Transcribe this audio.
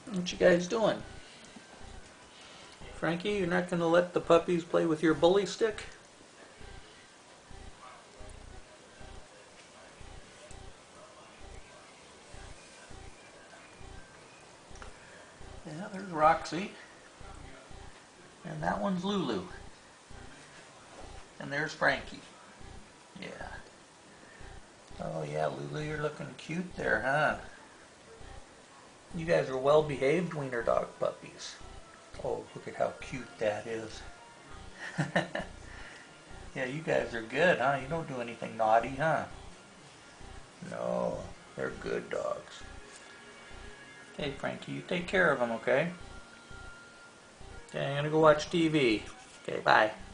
What you guys doing? Frankie, you're not going to let the puppies play with your bully stick? Yeah, there's Roxy. And that one's Lulu. And there's Frankie. Yeah. Oh yeah, Lulu, you're looking cute there, huh? You guys are well-behaved wiener dog puppies. Oh, look at how cute that is. Yeah, you guys are good, huh? You don't do anything naughty, huh? No, they're good dogs. Okay, Frankie, you take care of them, okay? Okay, I'm gonna go watch TV. Okay, bye.